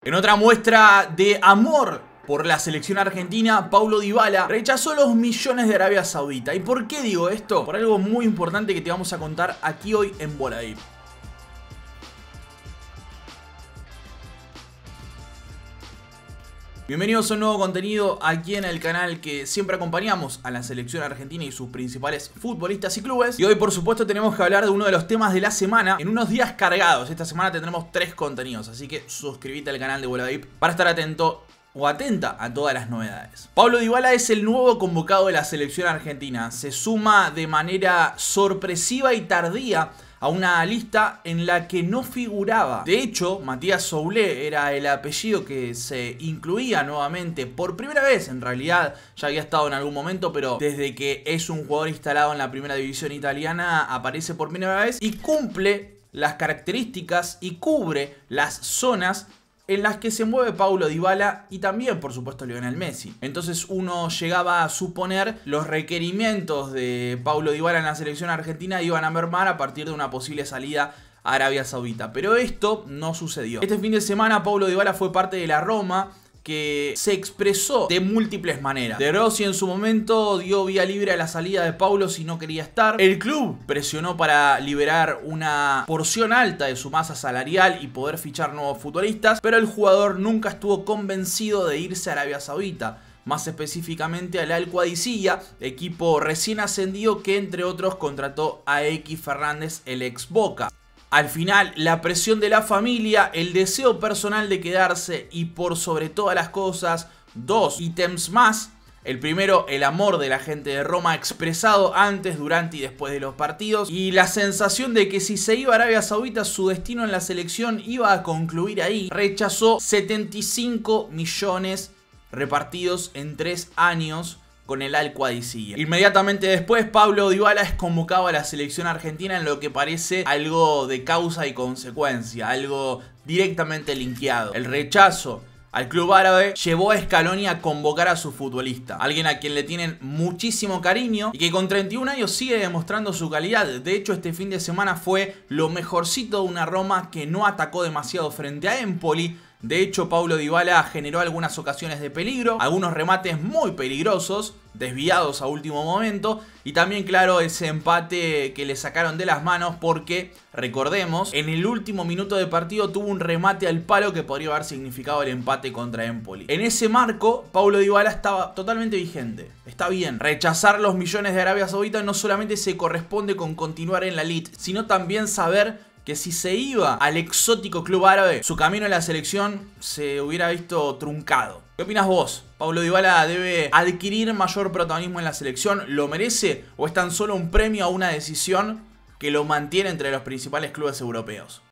En otra muestra de amor por la selección argentina, Paulo Dybala rechazó los millones de Arabia Saudita. ¿Y por qué digo esto? Por algo muy importante que te vamos a contar aquí hoy en Bola VIP. Bienvenidos a un nuevo contenido aquí en el canal que siempre acompañamos a la selección argentina y sus principales futbolistas y clubes. Y hoy por supuesto tenemos que hablar de uno de los temas de la semana en unos días cargados. Esta semana tendremos 3 contenidos, así que suscríbete al canal de Bola VIP para estar atento o atenta a todas las novedades. Paulo Dybala es el nuevo convocado de la selección argentina. Se suma de manera sorpresiva y tardía a una lista en la que no figuraba. De hecho, Matías Soulé era el apellido que se incluía nuevamente por primera vez. En realidad ya había estado en algún momento, pero desde que es un jugador instalado en la primera división italiana aparece por primera vez y cumple las características y cubre las zonas en las que se mueve Paulo Dybala y también, por supuesto, Lionel Messi. Entonces uno llegaba a suponer los requerimientos de Paulo Dybala en la selección argentina iban a mermar a partir de una posible salida a Arabia Saudita. Pero esto no sucedió. Este fin de semana Paulo Dybala fue parte de la Roma, que se expresó de múltiples maneras. De Rossi en su momento dio vía libre a la salida de Paulo si no quería estar. El club presionó para liberar una porción alta de su masa salarial y poder fichar nuevos futbolistas, pero el jugador nunca estuvo convencido de irse a Arabia Saudita. Más específicamente al Al-Qadisiyah, equipo recién ascendido que entre otros contrató a X Fernández, el ex Boca. Al final, la presión de la familia, el deseo personal de quedarse y por sobre todas las cosas, 2 ítems más. El primero, el amor de la gente de Roma expresado antes, durante y después de los partidos. Y la sensación de que si se iba a Arabia Saudita, su destino en la selección iba a concluir ahí. Rechazó 75 millones repartidos en 3 años con el Al-Qadisiyah. Inmediatamente después, Paulo Dybala es convocado a la selección argentina en lo que parece algo de causa y consecuencia, algo directamente linkeado. El rechazo al club árabe llevó a Scaloni a convocar a su futbolista, alguien a quien le tienen muchísimo cariño y que con 31 años sigue demostrando su calidad. De hecho, este fin de semana fue lo mejorcito de una Roma que no atacó demasiado frente a Empoli. De hecho, Paulo Dybala generó algunas ocasiones de peligro, algunos remates muy peligrosos, desviados a último momento, y también, claro, ese empate que le sacaron de las manos porque, recordemos, en el último minuto de partido tuvo un remate al palo que podría haber significado el empate contra Empoli. En ese marco, Paulo Dybala estaba totalmente vigente. Está bien, rechazar los millones de Arabia Saudita no solamente se corresponde con continuar en la elite, sino también saber que si se iba al exótico club árabe, su camino en la selección se hubiera visto truncado. ¿Qué opinas vos? ¿Paulo Dybala debe adquirir mayor protagonismo en la selección? ¿Lo merece? ¿O es tan solo un premio a una decisión que lo mantiene entre los principales clubes europeos?